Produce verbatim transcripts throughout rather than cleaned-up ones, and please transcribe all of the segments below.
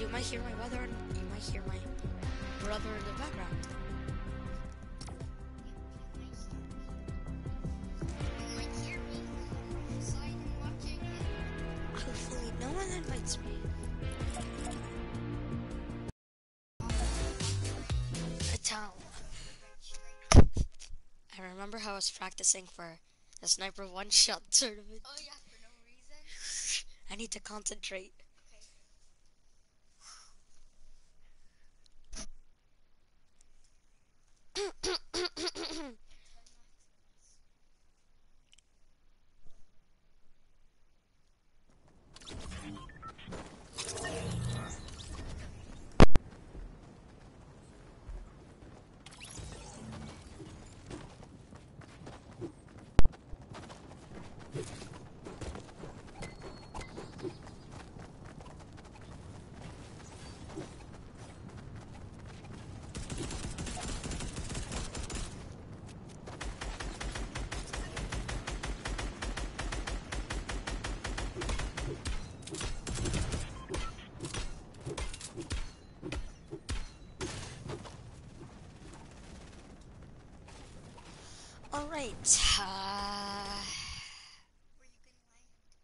might hear my brother. You might hear my brother in the background. Hopefully, no one invites me. The town. I remember how I was practicing for the sniper one-shot tournament. Oh yeah, for no reason. I need to concentrate. All right. Uh... Where you can land.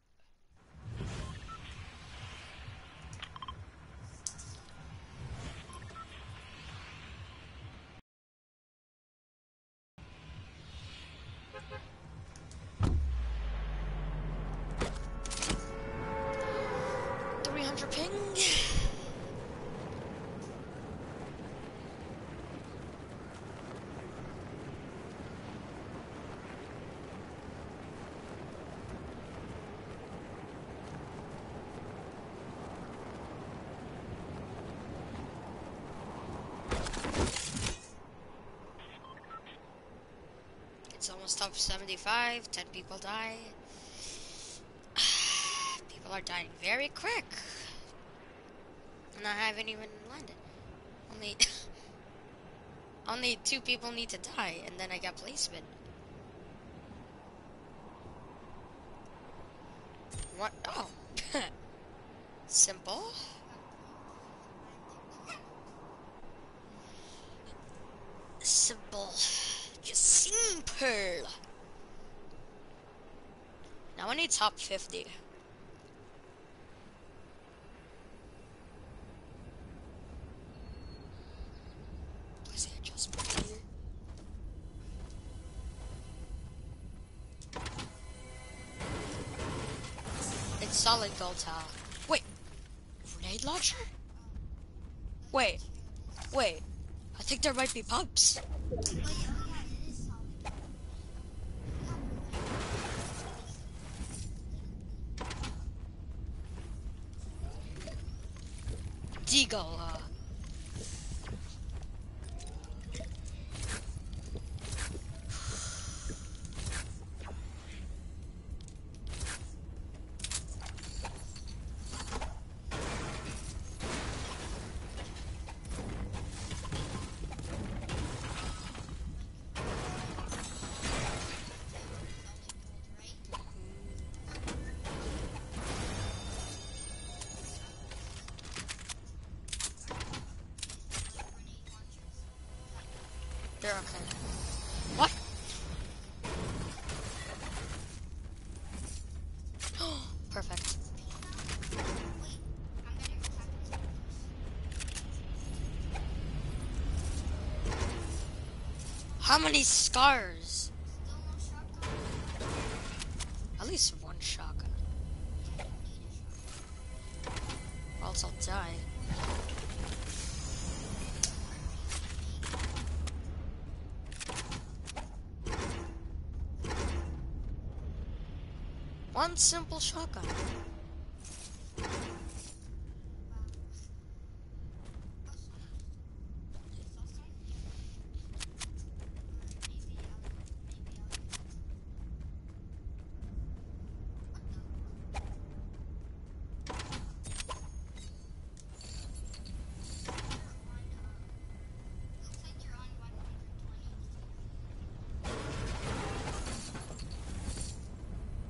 three hundred ping. It's almost top seventy-five. ten people die. People are dying very quick. And I haven't even landed. Only only two people need to die, and then I got placement. What? Oh. Simple. Simple. Just simple. Now I need top fifty. Where's the adjustment here? It's solid gold tile. Wait. Grenade launcher? Wait. Wait. I think there might be pumps. Oh yeah, oh yeah, it is solid. Deagle, uh... They're okay. What? Perfect. How many scars? Still no shotgun. At least one shotgun. Or else I'll die. One simple shotgun.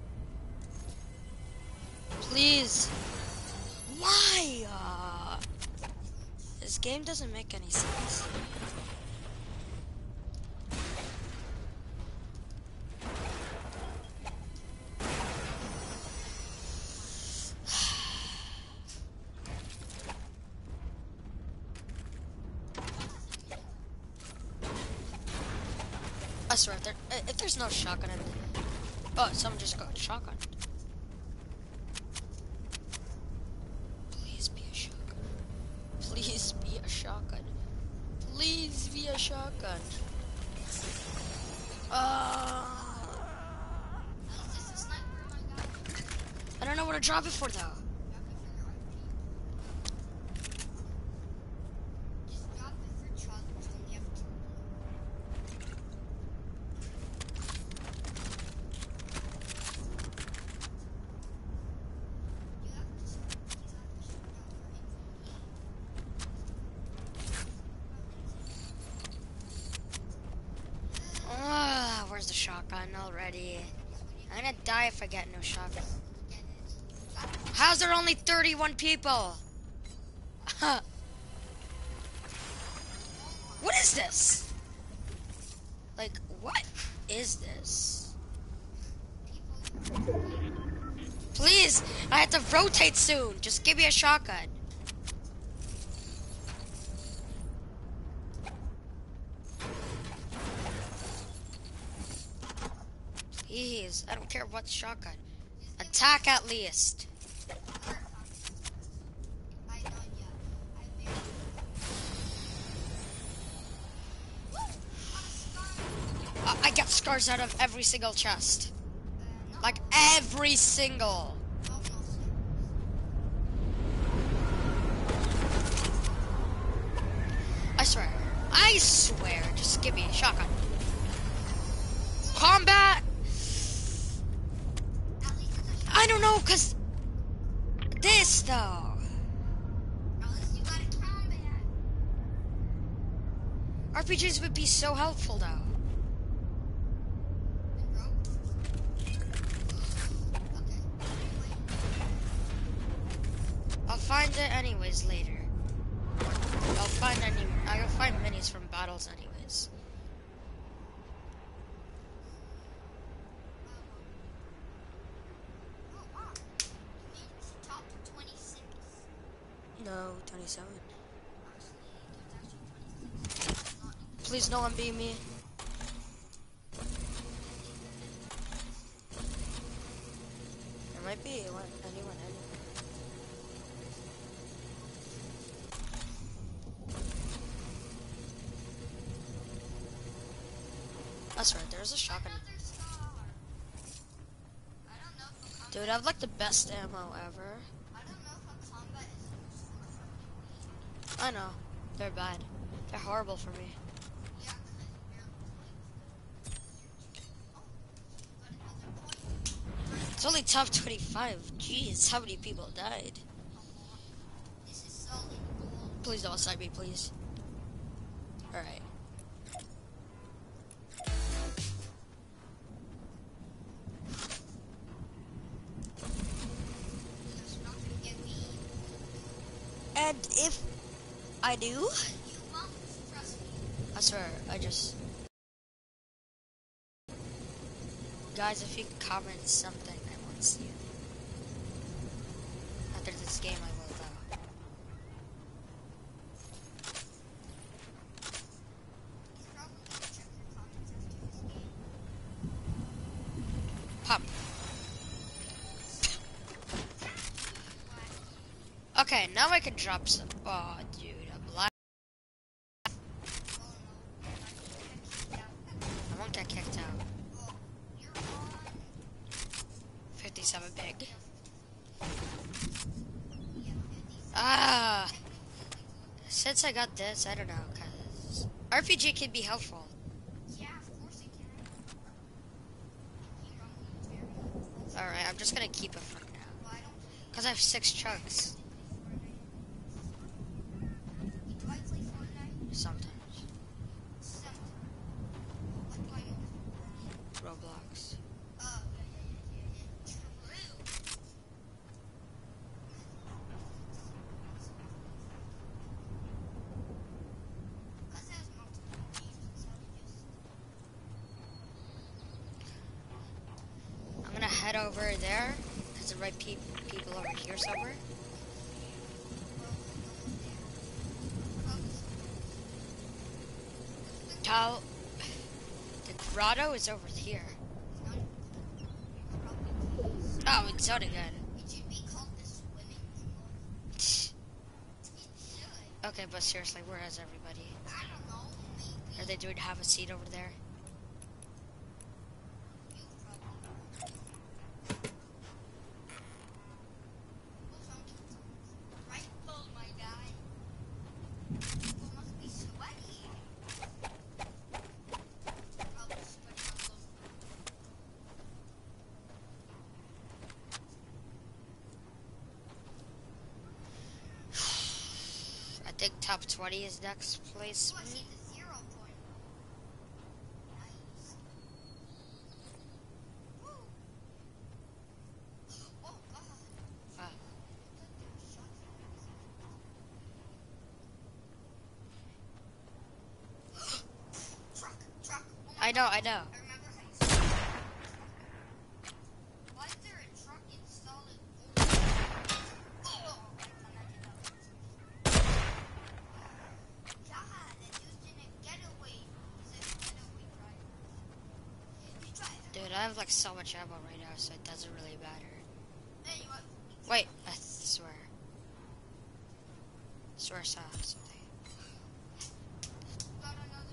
Please. Why? Uh... This game doesn't make any sense. I swear, if, there, if there's no shotgun in it. Oh, someone just got shotgun. Please be a shotgun. Please be a shotgun. Please be a shotgun. Uh, Is this a sniper? Oh my god. I don't know what to drop it for though. Just drop it for chocolates when you have to. You have to just you have to shoot out for info. Ah, where's the shotgun already? I'm gonna die if I get no shotgun. Get it. How's there only thirty-one people? Huh. What is this? Like, what is this? Please, I have to rotate soon. Just give me a shotgun. Please, I don't care what shotgun. Attack at least. I know, yeah. I barely. Woo! On a scar. I, I get scars out of every single chest. Uh, no. Like, every single. Almost. I swear. I swear. Just give me a shotgun. Combat! At least it's a shot. I don't know, cause this though. At least you got a combat. R P Gs would be so helpful though. And rope. Okay. I'll find it anyways later. I'll find any. I'll find minis from battles anyways. Oh wow. You made it top to twenty-six. No, twenty-seven. Actually, there's actually twenty-six. Not even. Please no one beat me. There might be anyone. Anyone. anyone. That's right. There's a shotgun. Another scar. I don't know if a combat. Dude, I have like the best ammo ever. I don't know if a combat is useful for me. I know. They're bad. They're horrible for me. Yeah, 'cause I barely played. Oh, got another point. It's only top twenty-five. Jeez, how many people died? A lot. This is solid gold. Please don't side me, please. Alright. There's not gonna get me. And if I do, You won't, trust me. I swear, I just... Guys, if you comment something, I won't see it. After this game, I will though. He's probably gonna check your comments after this game. Pop. Wacky. Okay, now I can drop some... Oh, dude, I'm lying. Oh no, I can check out. I won't get kicked out. Oh, you're on. fifty-seven big. Yeah, fifty. Ah! Since I got this, I don't know, cause... R P G can be helpful. Yeah, of course it can. He probably is very. Alright, I'm just gonna keep it for now. Why don't you Cause I have six chunks. do I play Fortnite? Sometimes. Sometimes. Like when Roblox. Oh, yeah, yeah, yeah, yeah, yeah. True. over there? Is the right pe people over here somewhere? Tal, the grotto is over here. Oh, it's not again. It should be called the swimming pool. It should. Okay, but seriously, where is everybody? I don't know. Maybe. Are they doing have a seat over there? You probably. What's wrong? Right foot, my guy. People must be sweaty. Probably sweating all over. I think top twenty is next place. Oh, I see the zero point. Nice. Woo. Oh, God. Ah. Truck, truck. Oh my I know, I know. I remember how you said that. Why is there a truck installed in Oh! God, that dude's in a getaway. He's a getaway driver. You drive. Dude, I have like so much ammo right now, so it doesn't really matter. Hey, you want? Wait, I swear. Swear I saw something. Got another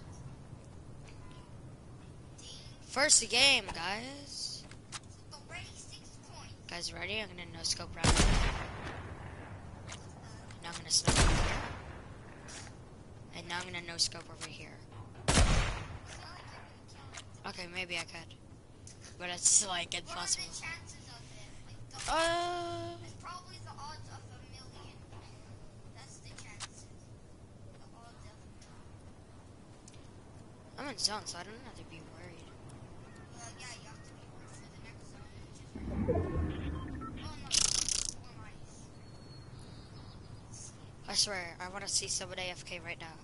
ding. First game, guys. Already six points. Guys, ready? I'm gonna no scope round. Now I'm gonna snipe over here. And now I'm gonna no scope over here. It's not like you're gonna kill it. Okay, maybe I could. But it's like What are impossible. the chances of it? Like, the, Uh, it's probably the odds of a million. That's the chances. The odds of a million. I'm in zone, so I don't have to be worried. Well, yeah, you have to be worried for the next zone, which is... Oh, no. Oh, nice. I swear, I want to see someone A F K right now.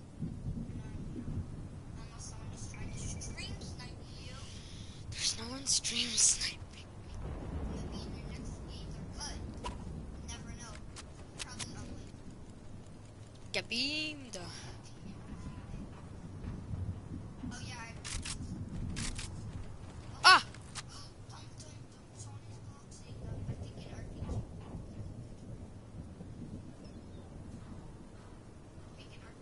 Unless someone is trying to stream snipe you. There's no one stream sniping. Maybe in your next games are good. Never know. Probably ugly. Get beamed. Oh, yeah, I... Ah! Don't, don't, don't. Someone is boxing. Um, I think in R P G. I think in R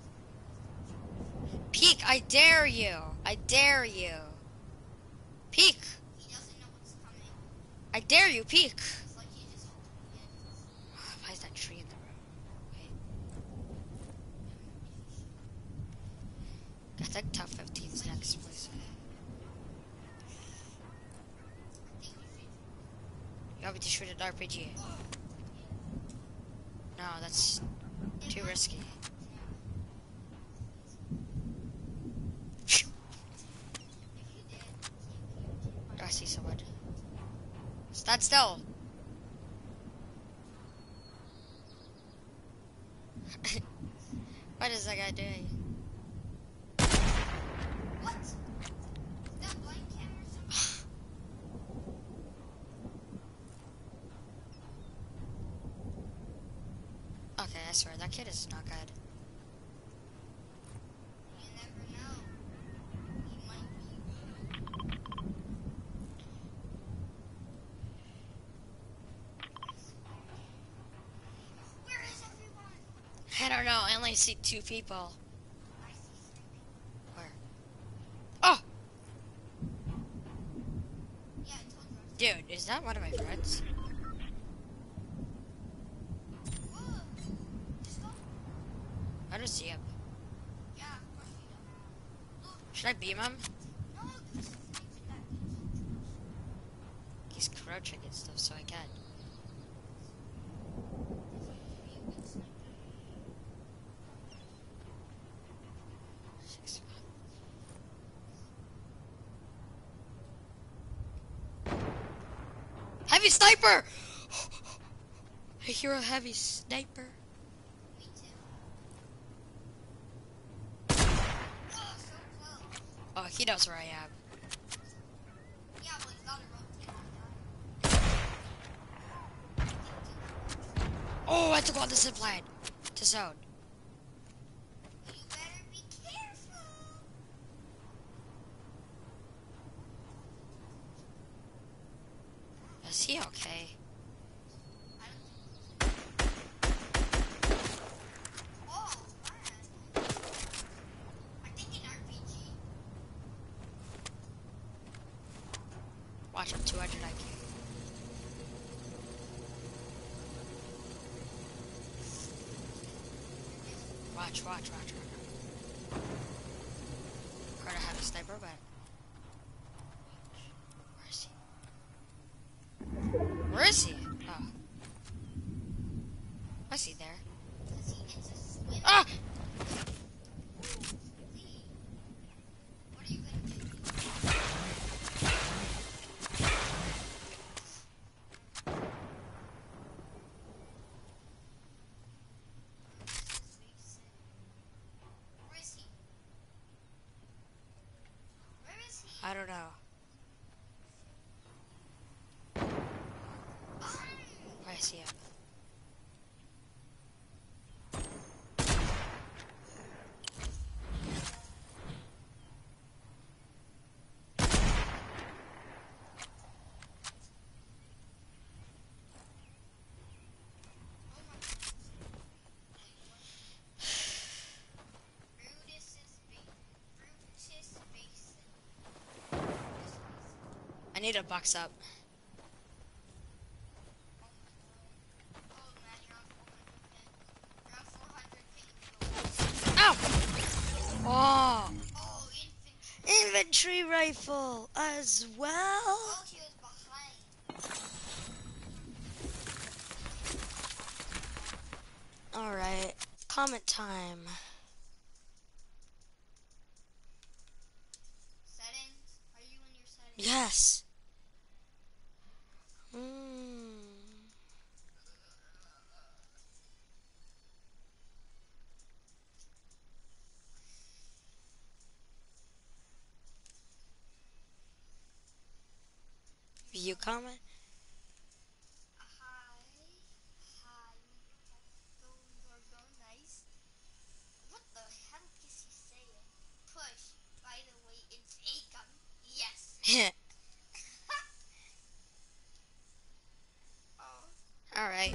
P Gs. Peek, I dare you. I dare you. Peek. He doesn't know what's coming. I dare you, peek. It's like he just hoping Why is that tree in the room? Wait. I think top fifteen is next place. I think we should... You want me to shoot an R P G? No, that's too risky. If you did, I see someone. Stand still. What is that guy doing? what? Is that blank cam or something? Okay, I swear, that kid is not good. You never know. He might be. Where is everyone? I don't know, I only see two people. I see three people. Where? Oh! Yeah, I told you. I was- Dude, is that one of my friends? Whoa. Just go. I don't see him. Yeah, of course you don't. Look, Should I beam him? no, this is not even that good. He's crouching and stuff, so I can. Six, five. Heavy sniper! I hear a heavy sniper. Me too. Oh, so close. Oh, he knows where I am. Yeah, well, you gotta rotate and die. Oh, I have to go on the zip line to zone. You better be careful. Is he okay? I don't Oh, man. I think an R P G. Watch him, two hundred I Q. Watch, watch, watch, watch. Try to have a sniper, but... Where is he? Where is he? Oh. I see there. Cause he gets a swim. Ah! Lee, what are you gonna do? Where is he? Where is he? I don't know. Where is he at? Brutus is ba- Brutus Basin. I need to box up. Oh man, you're on four hundred ping. You're on four hundred ping. Oh! Oh, infantry. Infantry rifle as well. Oh, he was behind. Alright. Comment time. Settings? Are you in your settings? Yes. Mm. View comment? Hi. Hi. Those are so nice. What the hell is he saying? Push. By the way, it's a gun. Yes. Oh. Alright.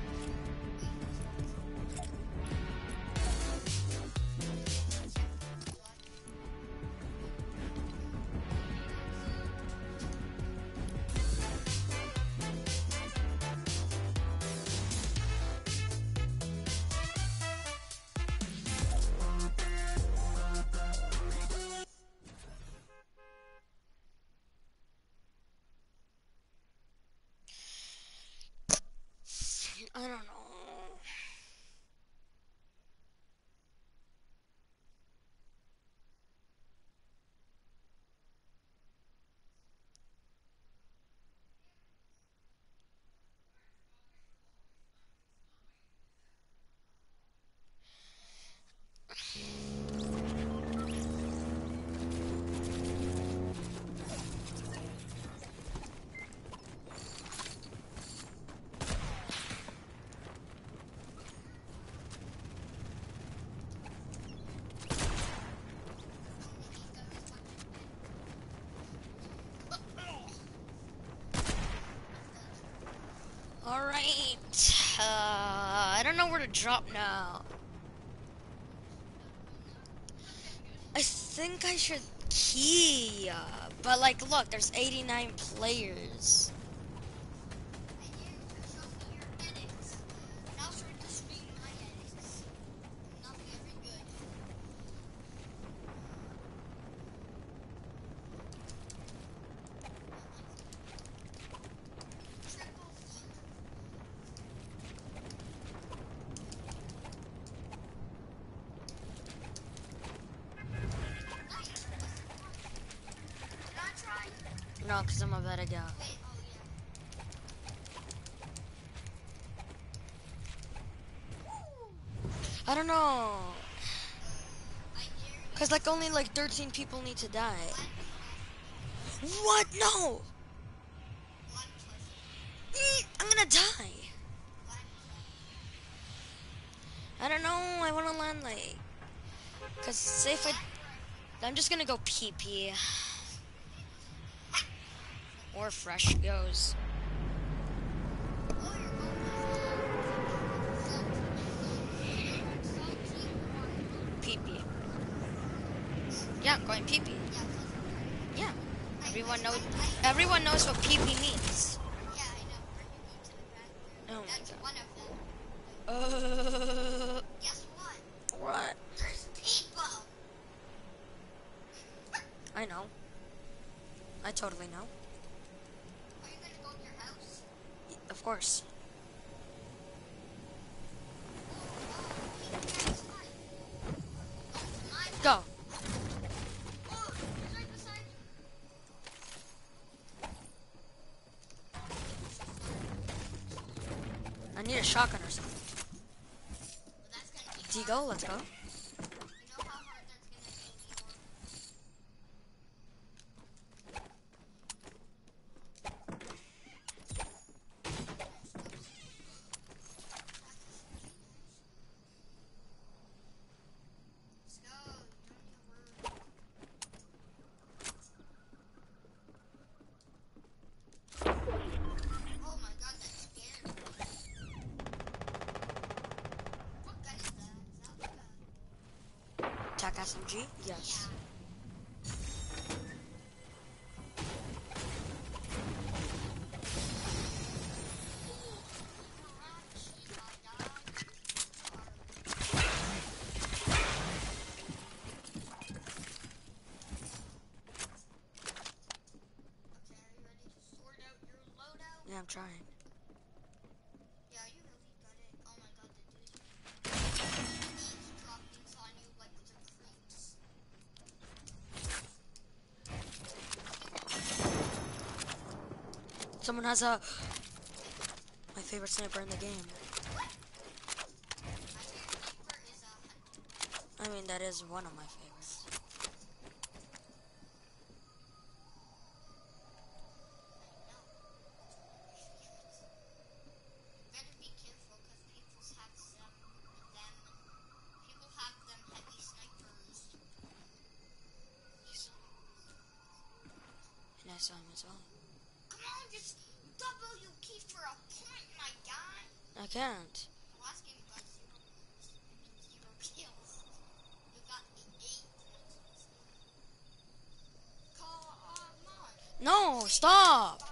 I don't know. Alright. Uh, I don't know where to drop now. I think I should key. Uh, but like, look, there's eighty-nine players. And you show me your edits. And I'll try to screen my edits. Not very good. Triple feet. Nice. Did I try? No, because I'm a better guy. Wait, oh yeah. I don't know. I dare you. Because like only like thirteen people need to die. What? No! One plus Eh, I'm gonna die. one. I don't know. I want to land like, cause say if I, I'm just gonna go P P. Or fresh goes. P P. Yeah, I'm going P P. Yeah. Everyone knows. Everyone knows what P P means. Yeah, I know. Where you go to the bathroom. Oh my That's God. one of them. Uh. Guess what? What? There's people. I know. I totally know. Are you gonna go to your house? Of course. Oh, oh, he's outside. Oh, my Go. Oh, he's right beside you. I need a shotgun or something. Well, that's gonna be Deagle, hard. let's go. You know how hard that's gonna be, Igor? Let's go. Don't need a word. Oh my god, that scared me. What gun is that? Is that like a... Tac S M G? Yes. Yeah. Yeah, I'm trying. Yeah, you really got it. Oh my god, the dude eavesdropping on you like the creeps. Someone has a my favorite sniper in the game. My favorite sniper is a hunter. I mean, that is one of my favorites. Better be careful because people have some them. People have them heavy snipers. And I saw him as well. Come on, just W key for a point, my guy. I can't. Last game you got zero points. Zero kills. You got the eight points. Come on. No, stop.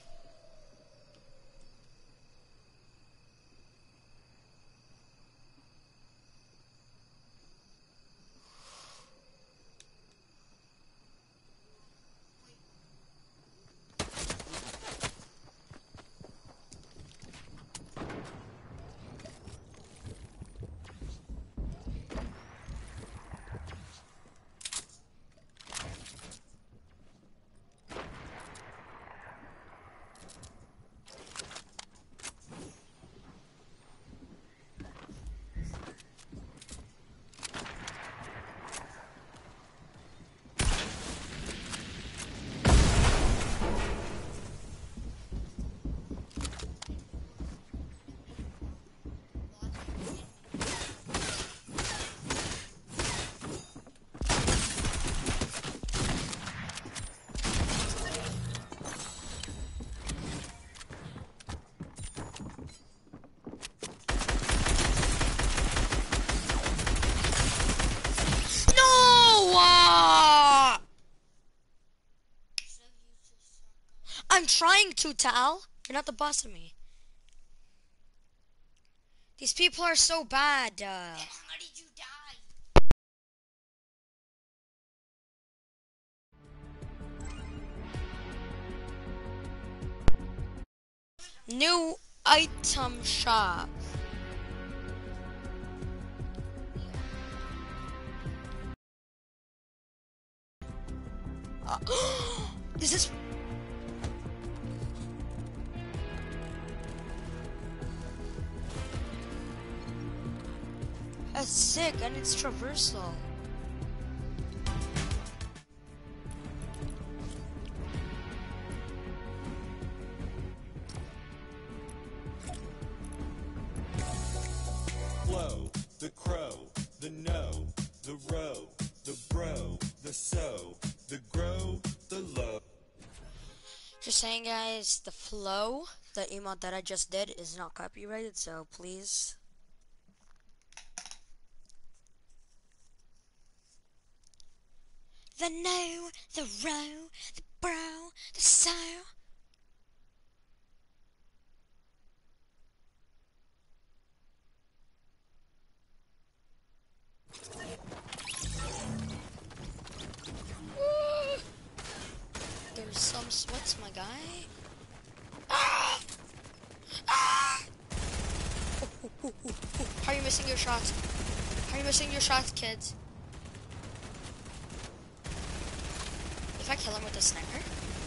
I'm trying to, Tal. You're not the boss of me. These people are so bad. Uh, Then how did you die? new item shop. Uh, is this? That's sick, and it's traversal. Flow, the crow, the no, the row, the bro, the so, the grow, the low. Just saying, guys, the flow, the emote that I just did is not copyrighted, so please. The no, the row, the bro, the so. There's some sweats, my guy. Ah! Ah! Oh, oh, oh, oh, oh. How are you missing your shots? How are you missing your shots, kids? If I kill him with a sniper.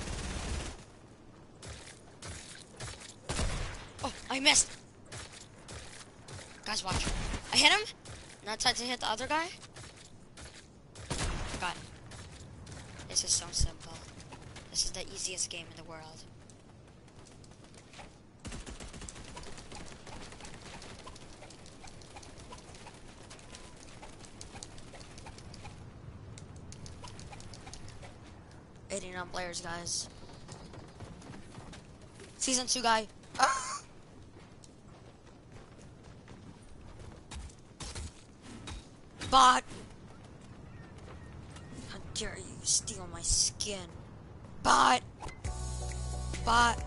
Oh, I missed. Guys, watch. I hit him. Now it's time to hit the other guy. God. This is so simple. This is the easiest game in the world. eighty-nine players, guys. Season two guy. Ah! Bot! How dare you steal my skin? Bot! Bot!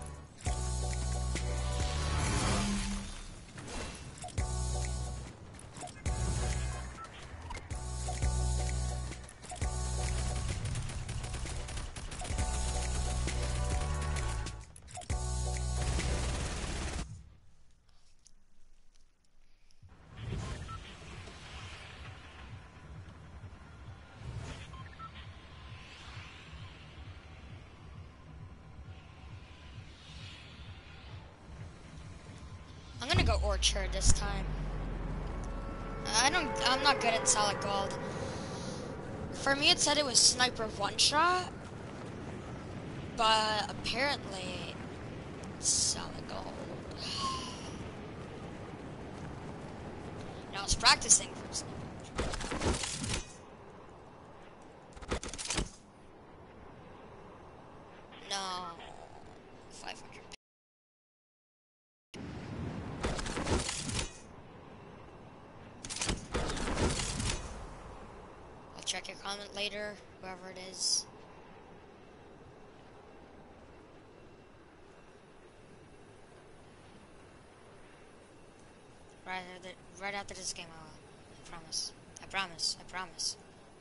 I'm gonna go Orchard this time. I don't, I'm not good at solid gold. For me, it said it was sniper one shot, but apparently it's solid gold. Now I was practicing for sniper. No, five hundred. Check your comment later, whoever it is. Right after, the, right after this game, I will. I promise. I promise. I promise.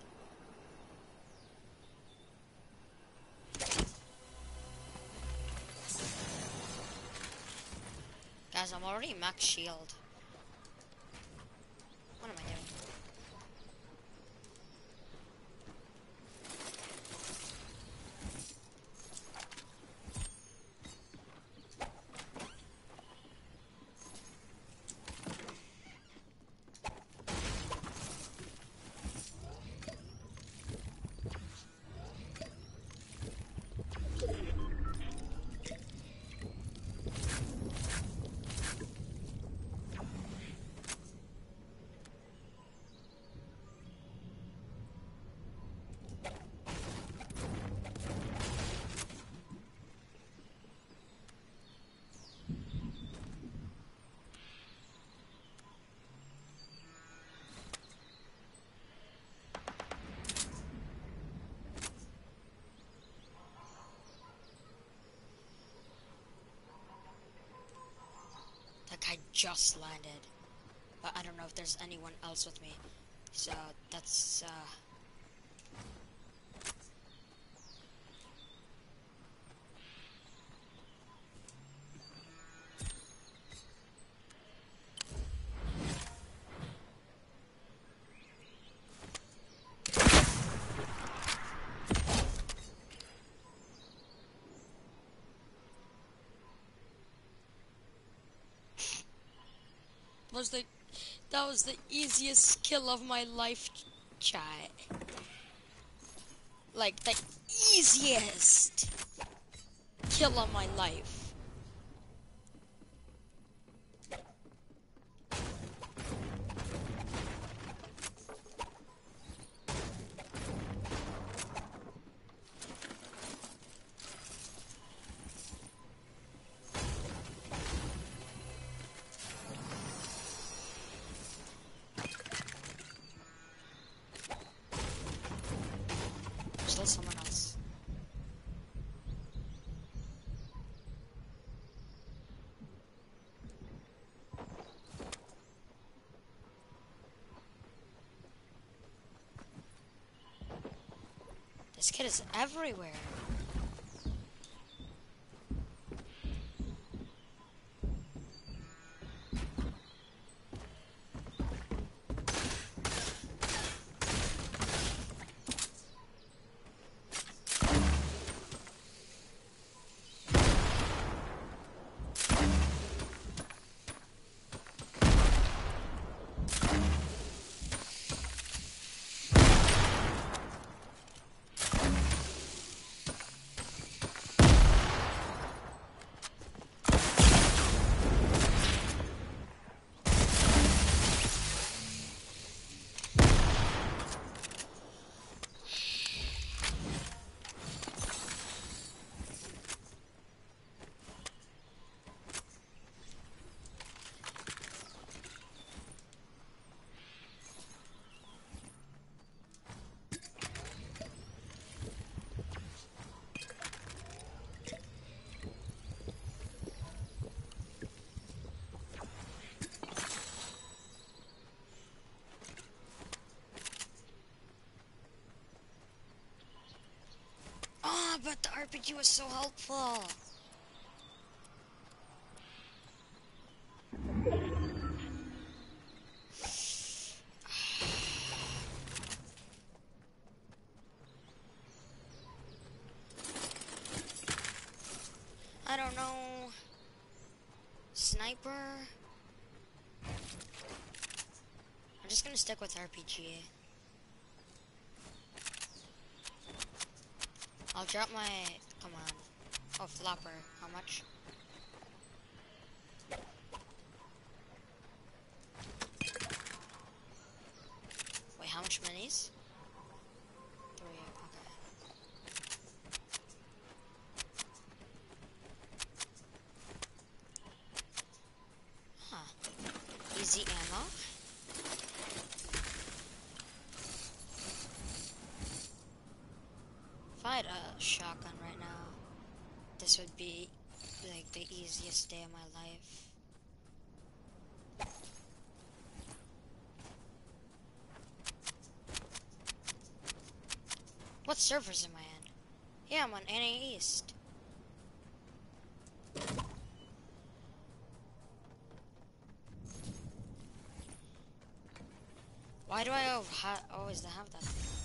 Guys, I'm already max shield. What am I doing? I just landed, but I don't know if there's anyone else with me, so that's uh was the that was the easiest kill of my life, chat. Like the easiest kill of my life. This kid is everywhere. Ah, but the R P G was so helpful. I don't know. Sniper. I'm just gonna stick with R P G. I'll drop my. Come on. Oh, flopper. How much? Wait, how much minis? Three. Okay. Huh. Easy ammo. If I had a shotgun right now, this would be like the easiest day of my life. What servers am I in? Yeah, I'm on N A East. Why do I ha always have that?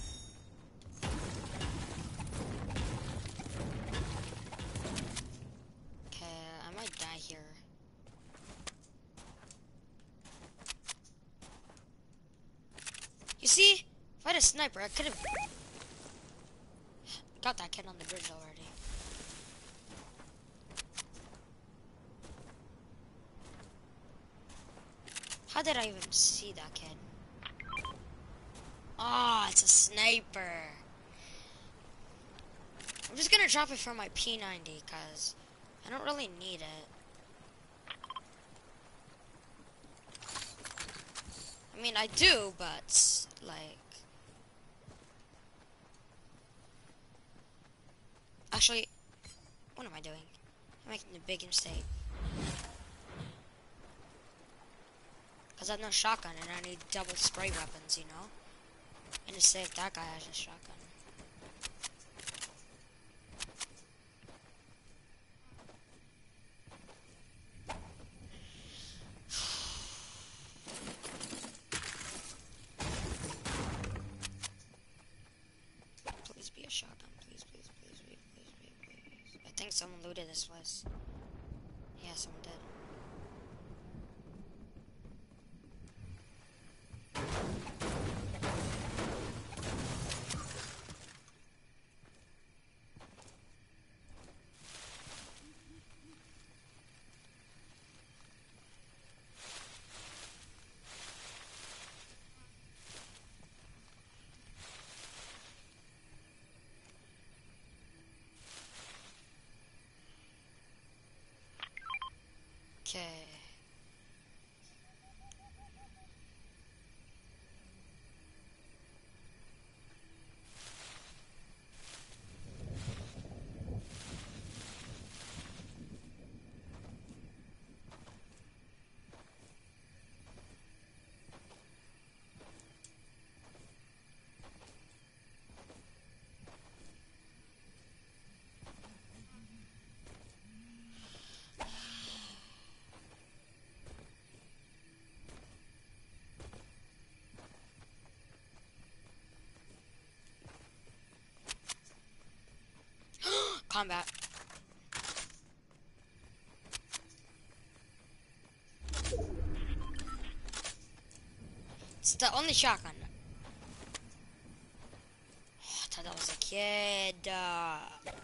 Okay, I might die here. You see? If I had a sniper, I could have got that kid on the bridge already. How did I even see that kid? Ah, oh, it's a sniper. I'm just gonna drop it for my P ninety, cause I don't really need it. I mean, I do, but, like... Actually, what am I doing? I'm making a big mistake. Because I have no shotgun, and I need double spray weapons, you know? And to save that guy has a shotgun. Please be a shotgun. Please, please, please, please, please, please, please. I think someone looted this place. Yeah, someone did. combat. It's the only shotgun. Oh, I thought that was a kid. Uh...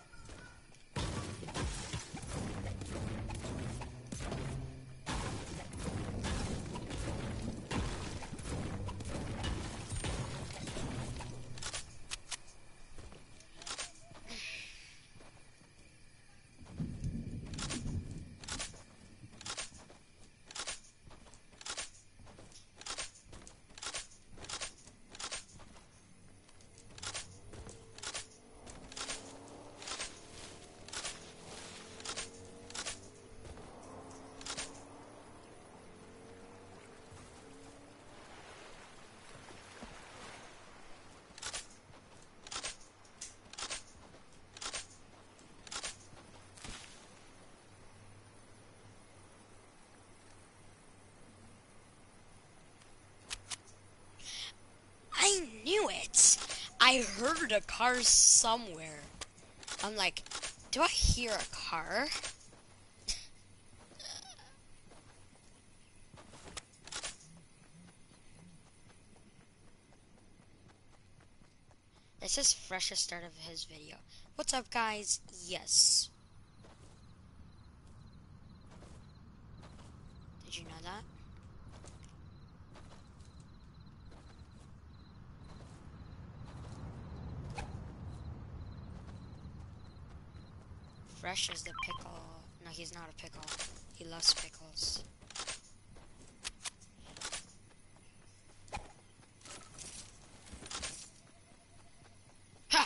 I knew it. I heard a car somewhere. I'm like, do I hear a car? This is freshest start of his video. What's up, guys? Yes. Did you know that? Fresh is the pickle. No, he's not a pickle. He loves pickles. Ha!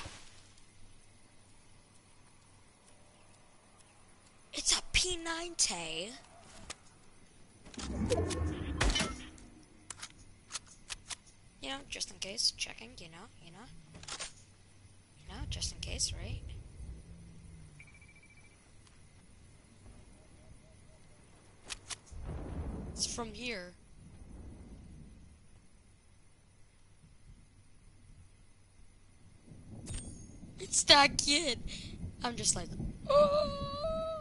It's a P ninety. You know, just in case, checking, you know, you know. You know, just in case, right? It's from here. It's that kid. I'm just like, oh.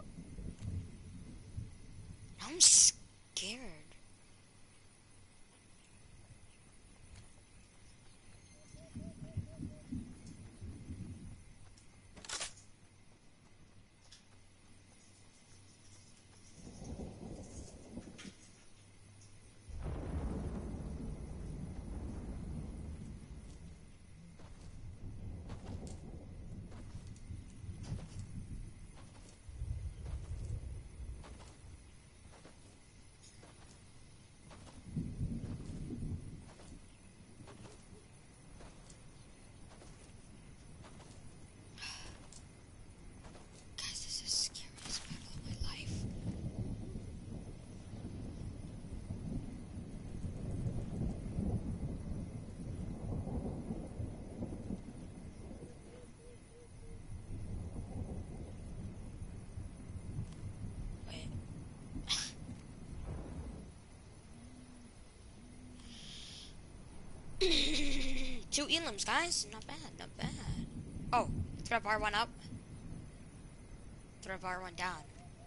I'm scared. Two elims, guys. Not bad, not bad. Oh, threat bar went up. Threat bar went down.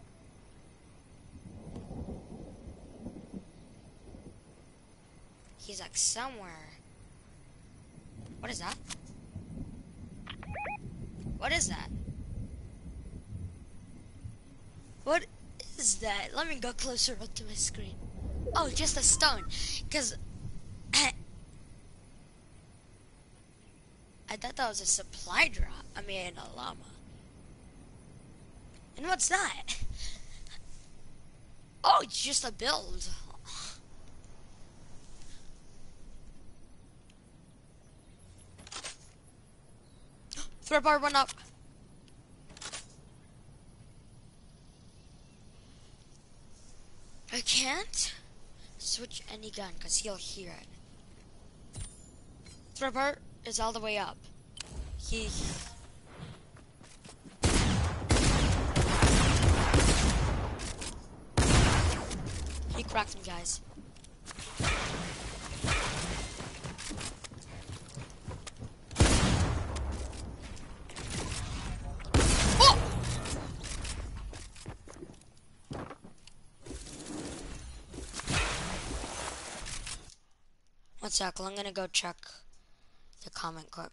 He's like somewhere. What is that? What is that? What is that? Let me go closer up to my screen. Oh, just a stone. Because I thought that was a supply drop. I mean, a llama. And what's that? Oh, it's just a build. Threat bar went up. I can't switch any gun because he'll hear it. Threat bar is all the way up. He... He cracked him, guys. Oh! One sec, I'm gonna go check the comment quick.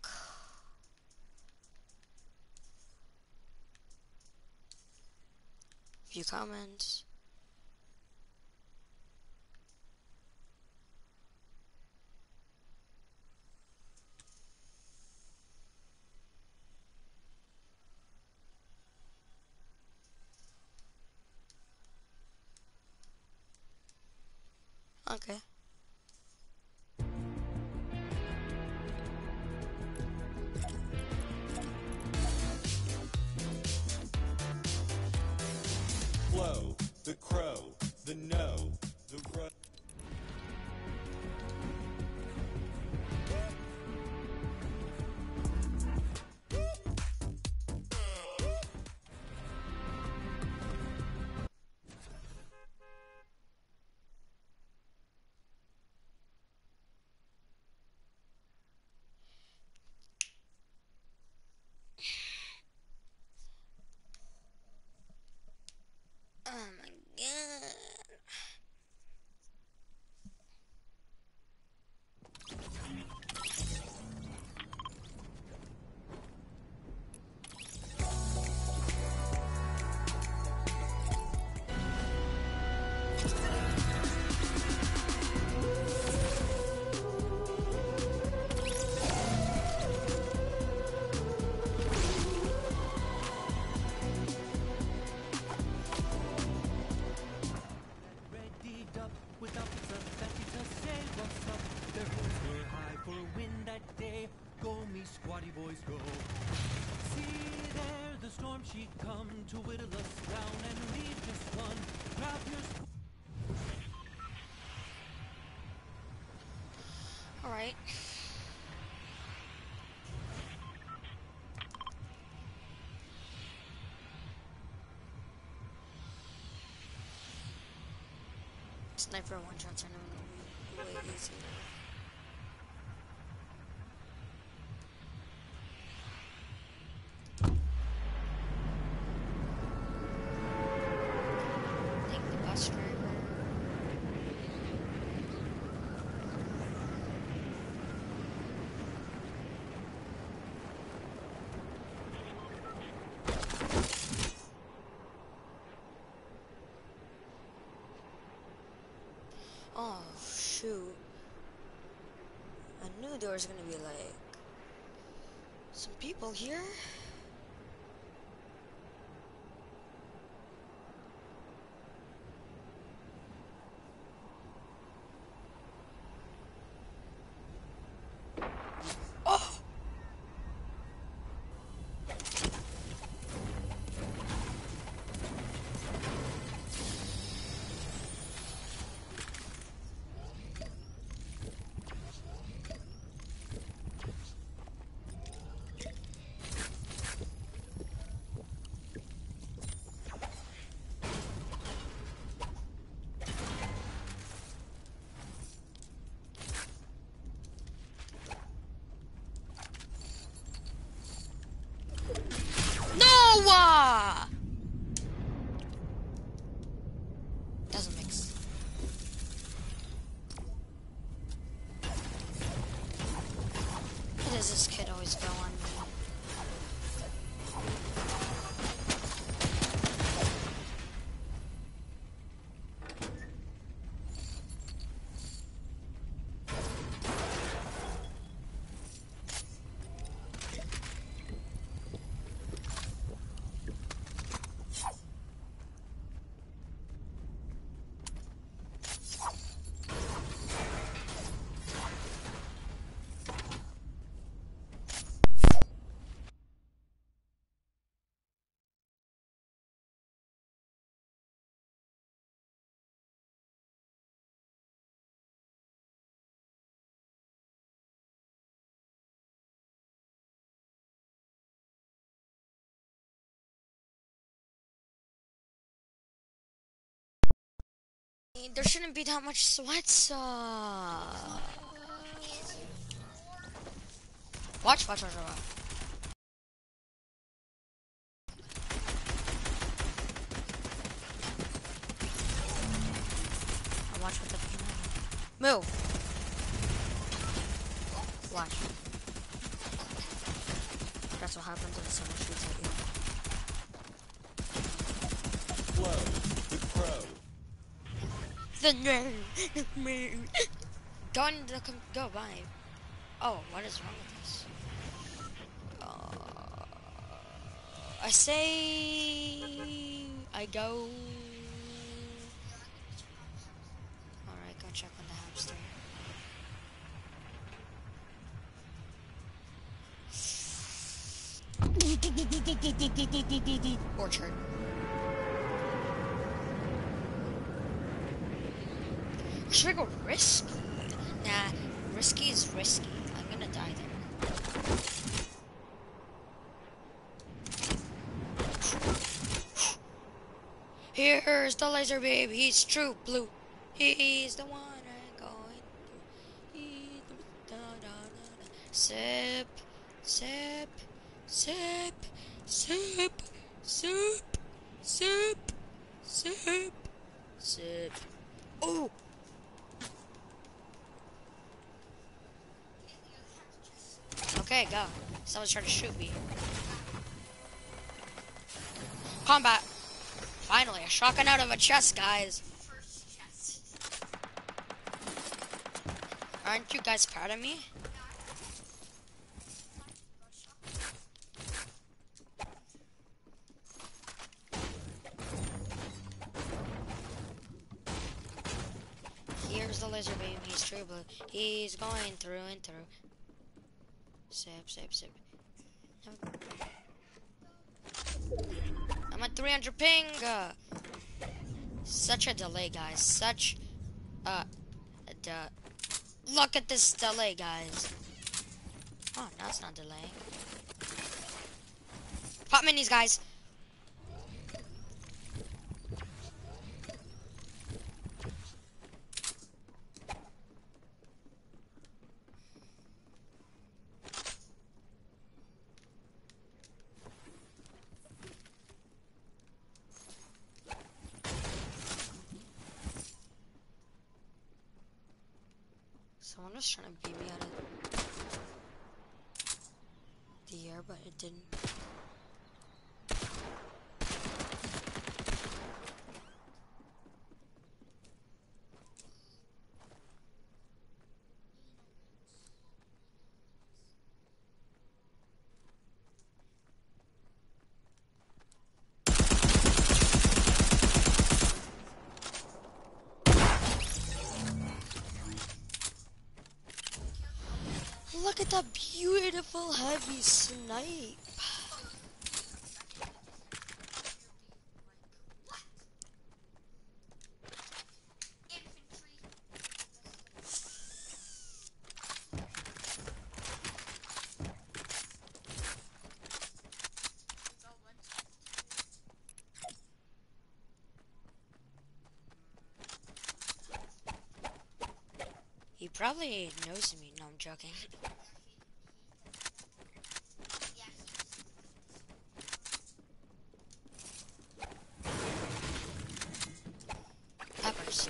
Few comments. Okay. Flow, the crow, the no, the ro. Oh my god. Readied up with officers that to say what's up. Their hopes were high for a win that day. Go me squatty boys go. See there the storm she come to whittle us down and leave just one. Grab your squ- Alright. Sniper one shots are gonna be way easier. Take the bus driver. Oh shoot. I knew there was gonna be like some people here. Oh! No! Doesn't mix. Why does this kid always go on me? There shouldn't be that much sweats. Uh... Watch, watch, watch, watch. I'll watch what the Move. Watch. That's what happens when someone shoots at you. Flow, the crow. The name. Go into the com- go bye. Oh, what is wrong with this? Uh, I say I go. All right, go check on the hamster. Orchard. Should I go risky? Nah, risky is risky. I'm gonna die there. Here's the laser beam. He's true blue. He's the one I'm going through. He's the da, da, da, da. Sip, sip, sip, sip, sip, sip, sip, sip. Oh. Okay, go. Someone's trying to shoot me. Combat. Finally, a shotgun out of a chest, guys. First chest. Aren't you guys proud of me? Here's the laser beam. He's true blue. He's going through and through. Sip, sip, sip. I'm at three hundred ping. Uh, such a delay, guys. Such a, a de- look at this delay, guys. Oh, now it's not delaying. Pop minis, guys. Someone was trying to beat me out of the air, but it didn't. Look at that beautiful heavy snipe. He probably knows me. No, I'm joking. Peppers.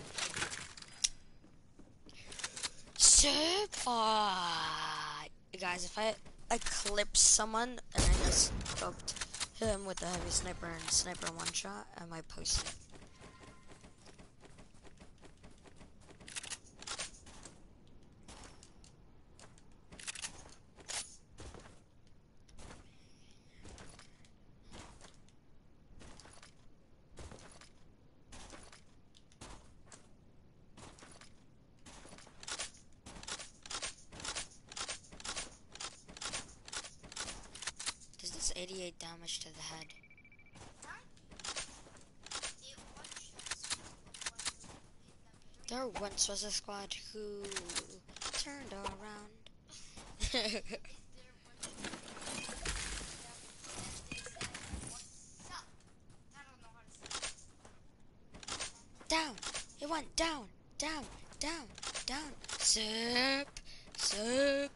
Sip. Ah, guys, if I eclipse someone and I just scoped him with the heavy sniper and sniper one shot, I might post it. eighty-eight damage to the head. There once was a squad who turned around. Down! It went down, down, down, down. Sip, sip.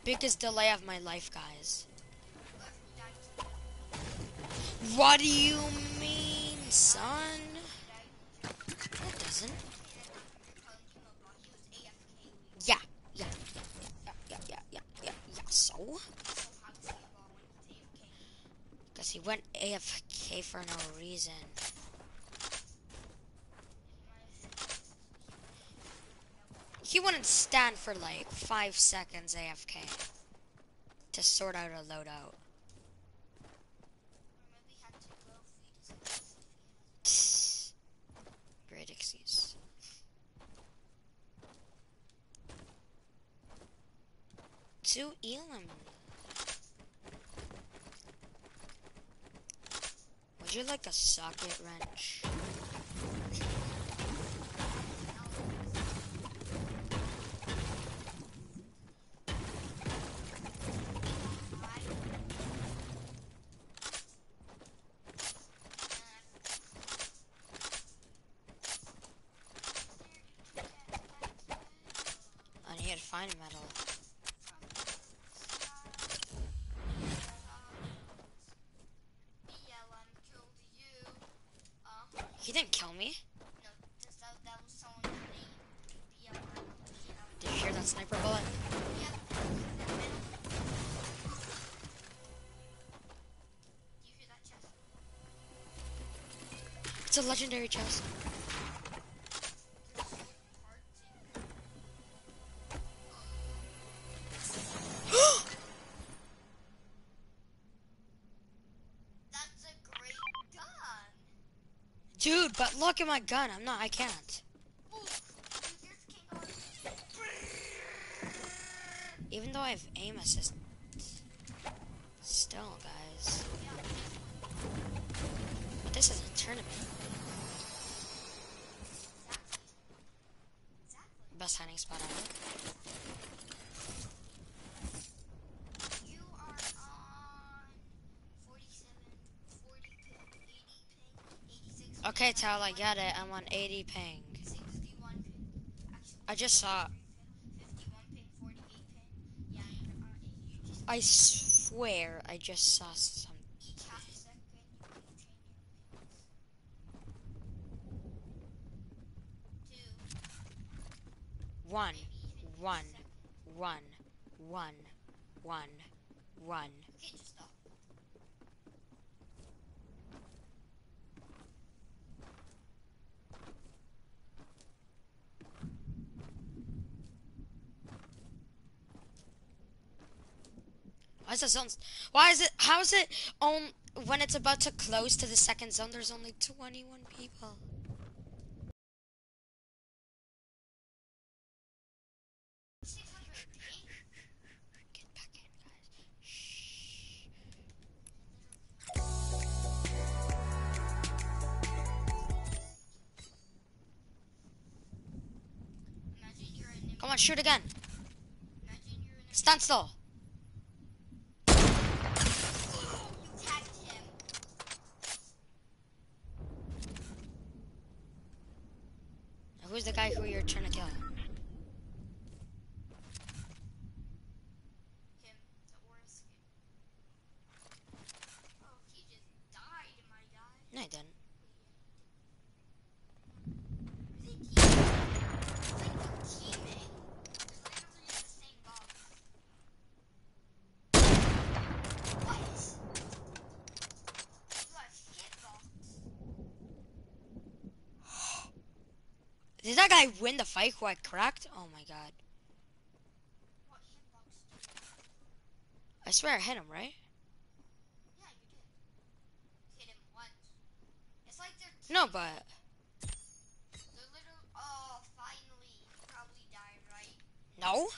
biggest delay of my life, guys. What if you died too? What do you mean, son? You died? It doesn't. Okay, then you're calling him a bot. He was A F K. Yeah, yeah, yeah, yeah, yeah, yeah, yeah, yeah. So? So how is he a bot when he's A F K? Because he went A F K for no reason. He wouldn't stand for like five seconds A F K to sort out a loadout. Or maybe he had to go feed his kids if he has. Tss. Great excuse. To Elam. Would you like a socket wrench? I need to find metal. He didn't kill me. Did you hear that sniper bullet? It's a legendary chest. That's a great gun. Dude, but look at my gun. I'm not, I can't. Ooh, you just came on. Even though I have aim assist. Still, guys. But this is a tournament. Exactly. Best hiding spot ever. You are on forty-seven, forty ping, eighty ping, eighty-six. Okay, Tal, I got it. I'm on eighty ping. sixty-one ping. Actually, I just saw. fifty-one ping, forty-eight ping. Yeah, you're on. You just I swear, I just saw some. each half a second you can change your pings. Two. One, Maybe even one, second. one, one, one, one. Okay, just stop. Why is the zone? Why is it? How is it on when it's about to close to the second zone? There's only twenty-one people. six hundred ping. Get back in, guys. Shh. Imagine you're in. Come on, shoot again. Imagine you're in. Stand still. You tagged him. Now, who's the guy who you're trying to kill? Him. The aura skin. Oh, he just died, my guy. No, I didn't. I think he. It's like the teammate. It's literally in the same box. What? You have hitbox. Did that guy win the fight who I cracked? Oh my god. What hitbox do you have? I swear I hit him, right? Yeah, you did. Hit him once. It's like they're No, but they're little. Oh, finally. You probably died, right? no.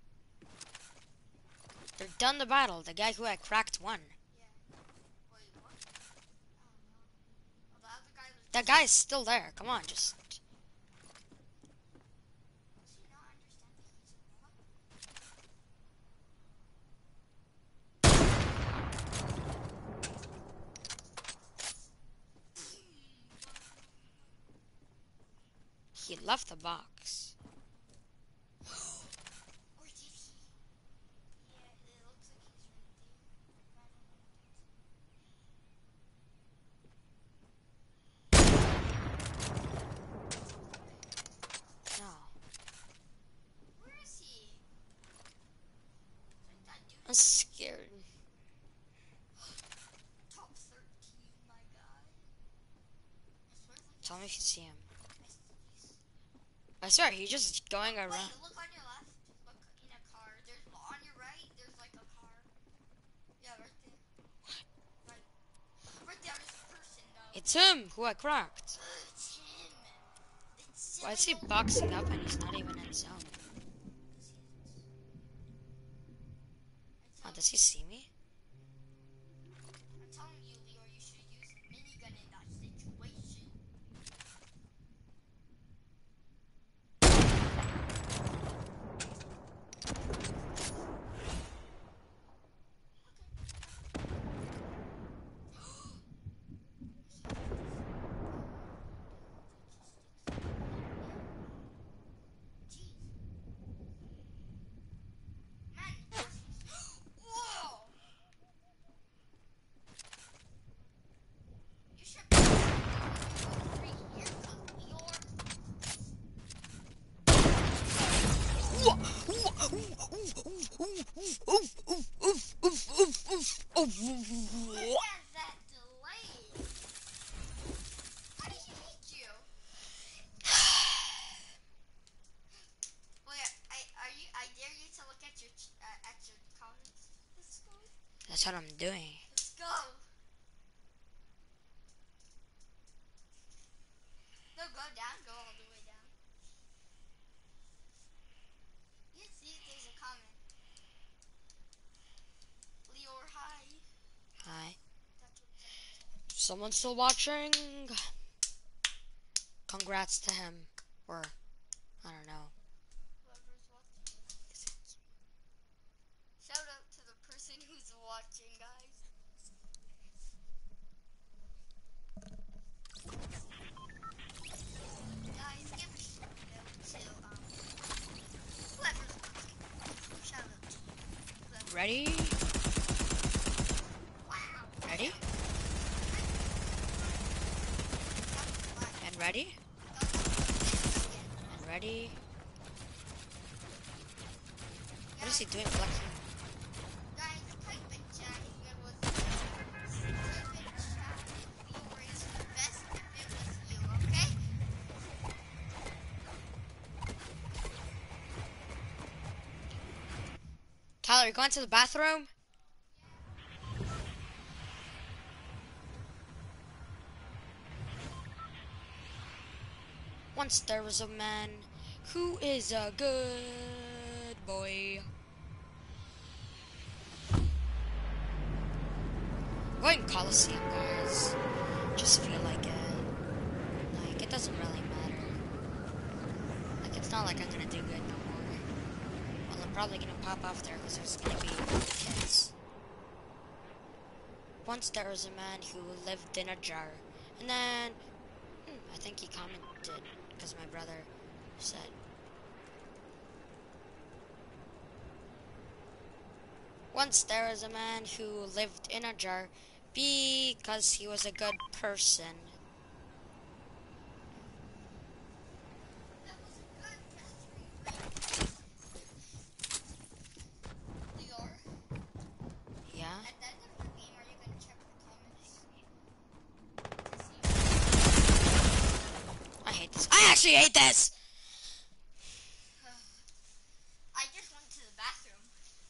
They're done the battle. The guy who I cracked won. Yeah. Wait, what? Oh no. Well, the other guy was. That guy's still there. Come on, just. Does he not understand that he's a bot? He left the box. Or did he? Yeah. I'm scared. Top thirteen, my guy. I swear, like, Tell me if you see him. I s- he's- I swear, he's just going Wait, around. look on your left. Look in a car. There's on your right. There's like a car. Yeah, right there. Right. Right there. There's a person though. It's him who I cracked. It's him. It's Why is he silly old- boxing up and he's not even in zone? Oh, does he see me? I'm telling you, Leo, you should use a minigun in that situation. Jeez. Man, whoa! You should be three haircuts, Leo. Look at that delay. How did he hit you? Wait, I are you? I dare you to look at your ch- uh, at your comments. Let's go. That's what I'm doing. Let's go. No, go down. Go all the way down. You can see there's a comment. Leor, hi. Hi. That's what someone said. Someone's still watching. Congrats to him. Or, I don't know. Whoever's watching. Shout out to the person who's watching, guys. Guys, give a shout out to um whoever's watching. Shout out to you. Whoever. Ready? Wow. Ready? And ready? And ready? What is he doing? Flexing? Guys, type in chat if it was type in chat if you were the best if it was you, okay? Tyler, you going to the bathroom? Once there was a man who is a good boy. I'm going Coliseum, guys. Just feel like it. Like, it doesn't really matter. Like, it's not like I'm gonna do good no more. Well, I'm probably gonna pop off there because there's gonna be kids. Once there was a man who lived in a jar. And then, hmm, I think he commented because my brother said. Once there was a man who lived in a jar because he was a good person. That was a good mystery. Leor, Yeah? at the end of the game, are you gonna check the comments? To see I hate this. I actually hate this! I just went to the bathroom.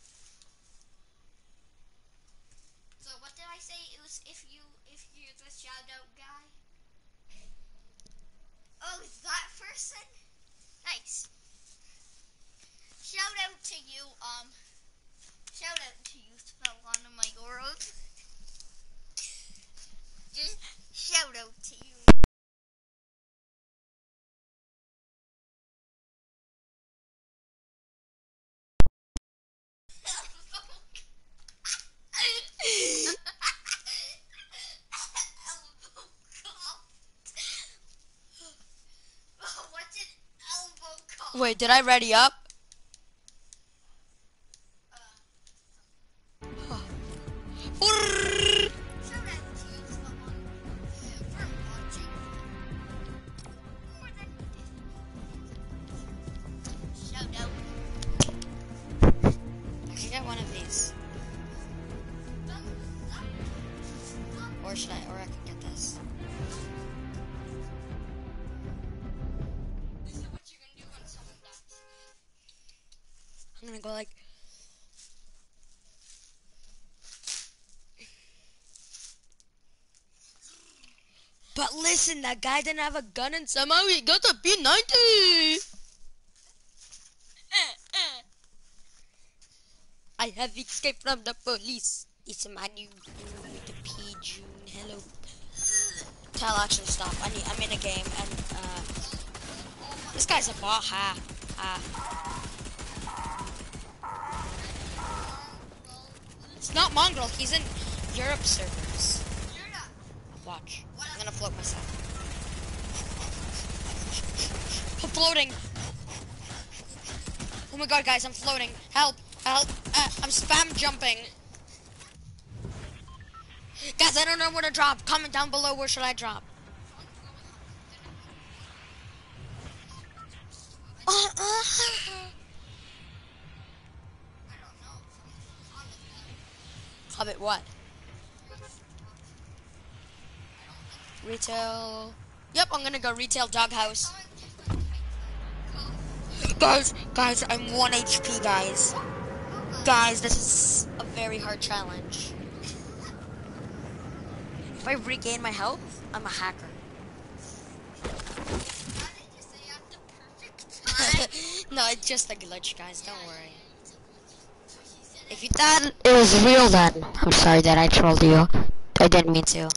So what did I say? It was if you if you're the shout out guy. Oh, is that person? Nice. Shout out to you, um shout out to you, Spellon of my world. Just shout out to you. What's an elbow called? Wait, did I ready up? Shout out to you, someone, for watching more than this. Shout out. I can get one of these. Or should I, or I can get this. This is what you're gonna do when someone dies. I'm gonna go like. But listen, that guy didn't have a gun and somehow he got a P ninety. I have escaped from the police. It's my new with the P June. Hello. Tell action stop. I need. I'm in a game and uh, this guy's a bot. Ha ha. It's not Mongrel. He's in Europe servers. You're not. Watch. I'm gonna float myself. I'm floating. Oh my god, guys, I'm floating. Help! Help! Uh, I'm spam jumping. Guys, I don't know where to drop. Comment down below where should I drop. Uh, uh. I don't know. Hobbit what? Retail. Yep, I'm gonna go retail doghouse. Guys, guys, I'm one H P, guys. Guys, this is a very hard challenge. If I regain my health, I'm a hacker. No, it's just a glitch, guys. Don't worry. If you thought it was real, then I'm sorry that I trolled you. I didn't mean to.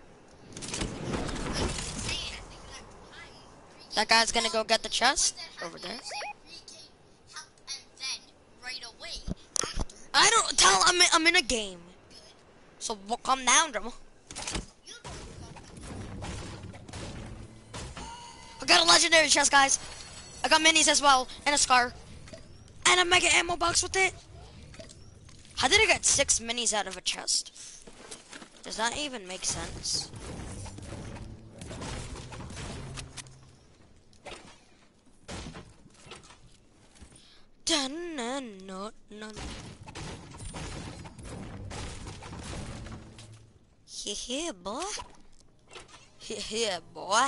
That guy's gonna go get the chest over there. I don't tell. I'm in, I'm in a game. So well, calm down, drama. I got a legendary chest, guys. I got minis as well, and a scar, and a mega ammo box with it. How did I get six minis out of a chest? Does that even make sense? Dun, no, no, no. Yeah, yeah, boy. Yeah, yeah, boy.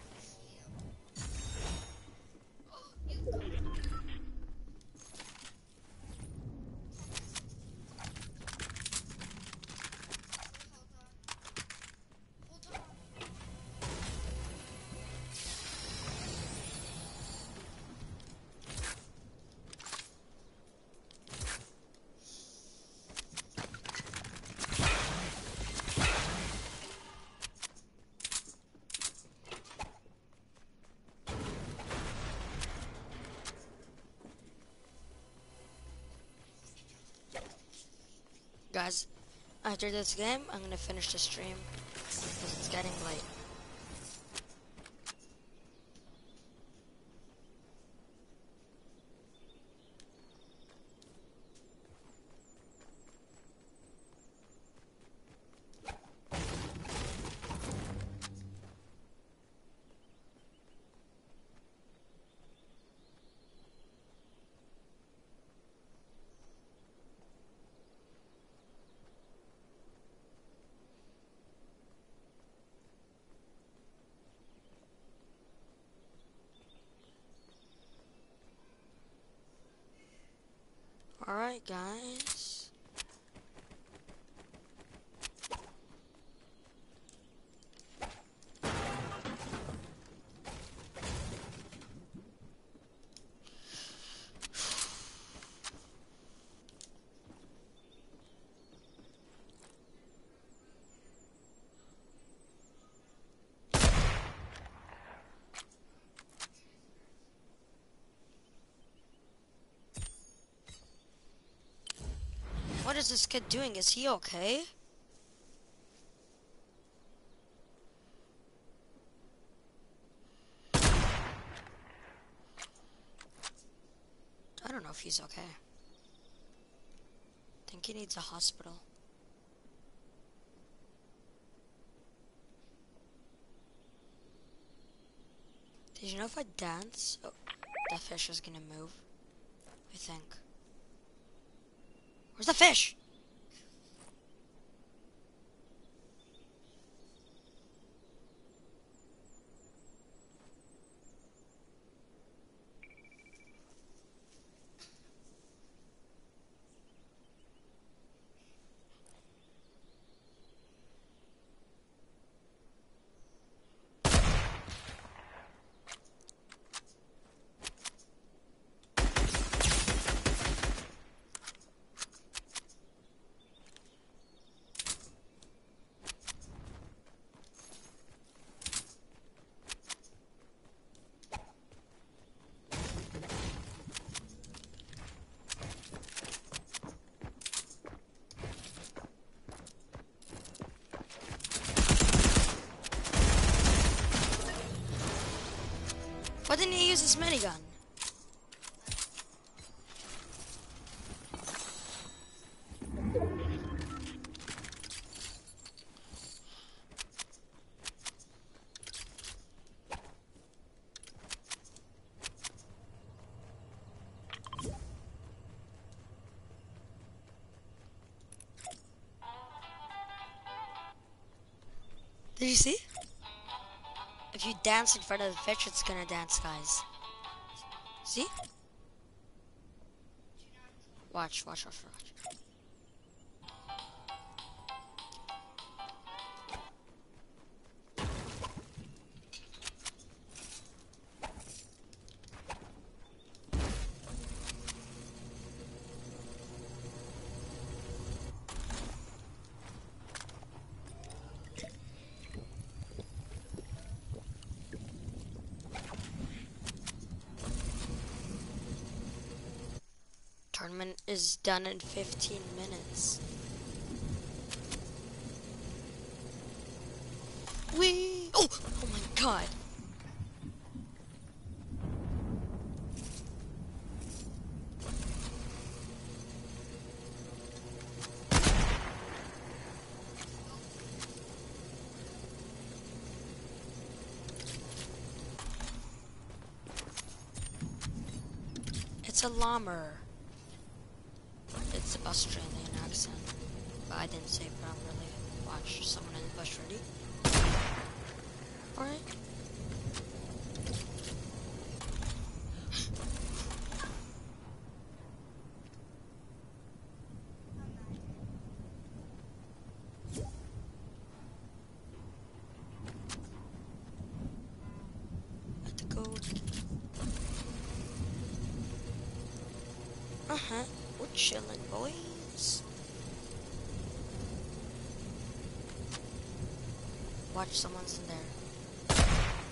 Guys, after this game, I'm gonna finish the stream because it's getting late. Alright, guys. What is this kid doing? Is he okay? I don't know if he's okay. I think he needs a hospital. Did you know if I dance, oh, the fish is gonna move? I think. Where's the fish? this minigun? Did you see? If you dance in front of the fish, it's gonna dance, guys. See? Watch, watch, watch, watch. Tournament is done in fifteen minutes. Wee! Oh! Oh my god! It's a llama. It's Australian accent, but I didn't say it properly. Watch, someone in the bush. Ready? Alright. Let's go. Uh-huh. We're chilling, boys. Watch, someone's in there.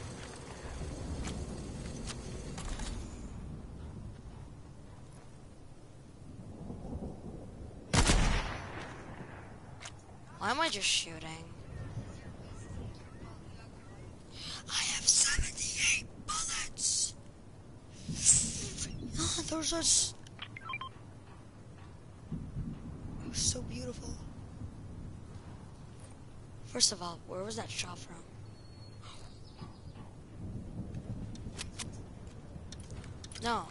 Why am I just shooting? I have seventy-eight bullets. Oh, those are s- so beautiful. First of all, where was that shot from? No.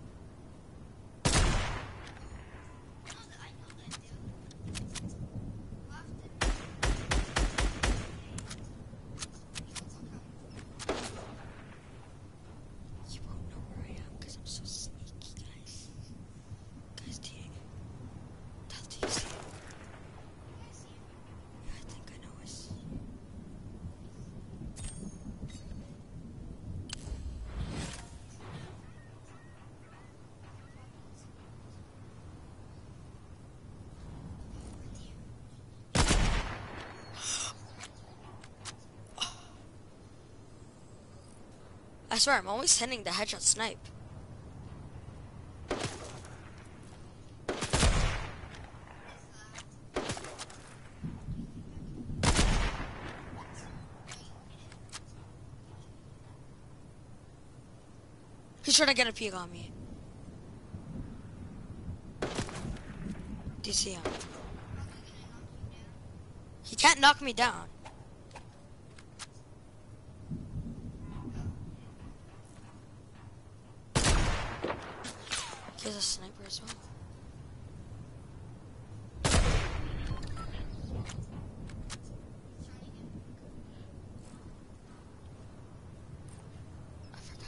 You won't know where I am because I'm so sneaky, guys. Guys, do you? Tell, do you see it? Yeah, I think I know I see it. I swear, I'm always hitting the headshot snipe. He's trying to get a peek on me. Do you see him? He can't knock me down. He has a sniper as well. I forgot.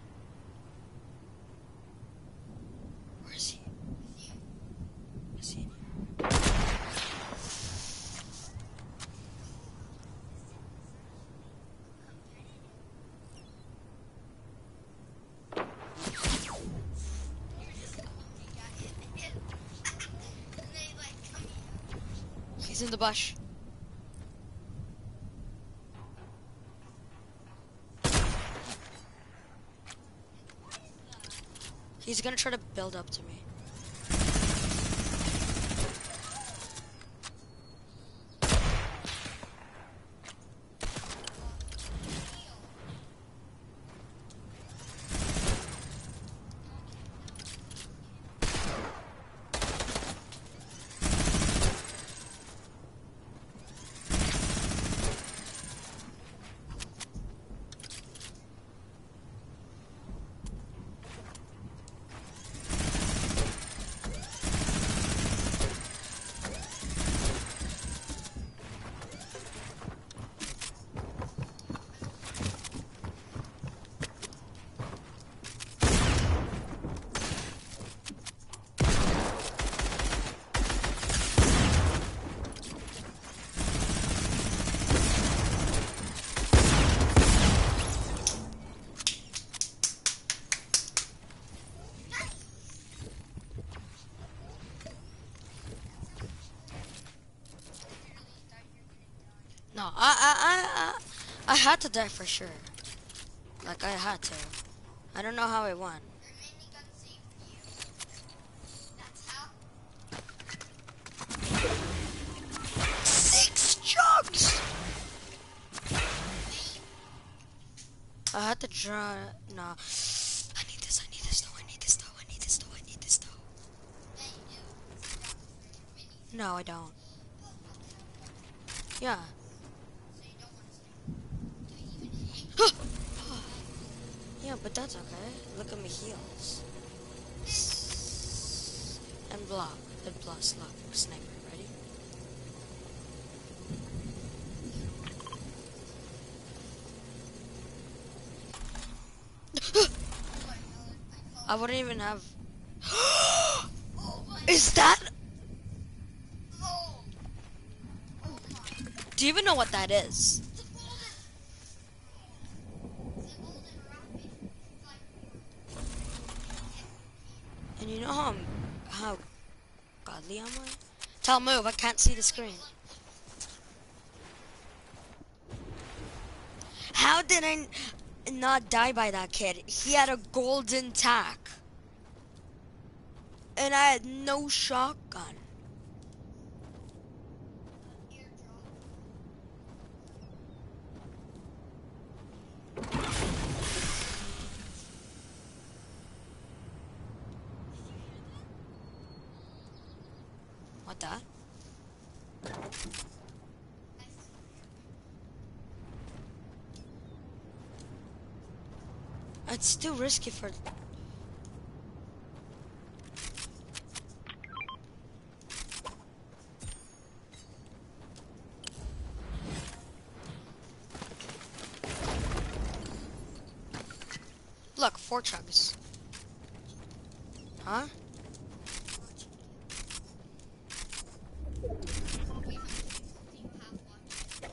Where is he? Is he in here? He's in the bush. He's gonna try to build up to me. No, I, I, I, I, I had to die for sure. Like, I had to. I don't know how it won. Your minigun saved you. That's how. Six jugs! I had to draw. No. I need this, I need this though, I need this though, I need this though, I need this though. Yeah, you do. It's a job for your mini. No, I don't. Yeah. So you don't want to stay. Do you even hit? Yeah, but that's okay. Look at my heels. And block. And plus, look. Sniper. Ready? I wouldn't even have... Oh my. Is that... Oh. Oh my. Do you even know what that is? It's a golden. It's a golden rocket. It's like. And you know how, I'm- how godly am I? Tell move, I can't see the screen. How did I n- not die by that kid? He had a golden tack. And I had no shotgun. Airdrop. What that? It's too risky for... Look, four chugs. Huh? Do you have one?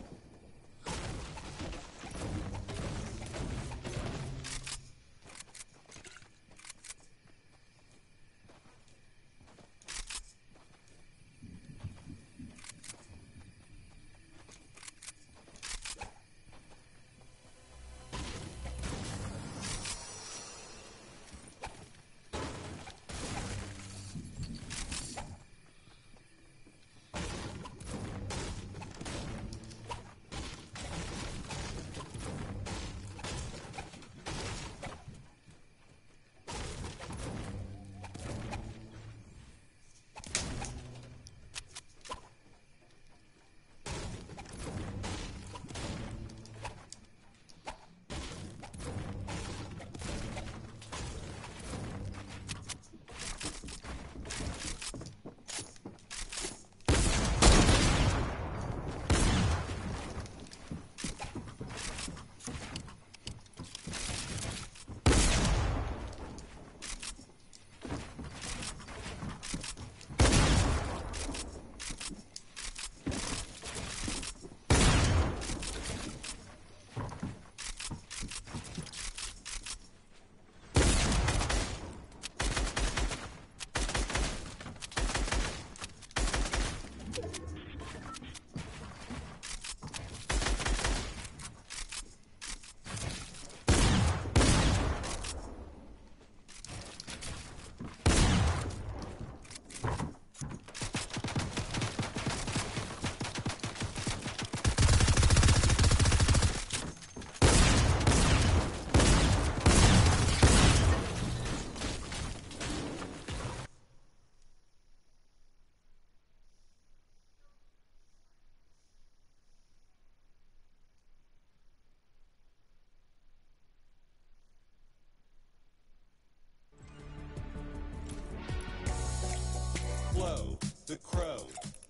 Flo, the crow,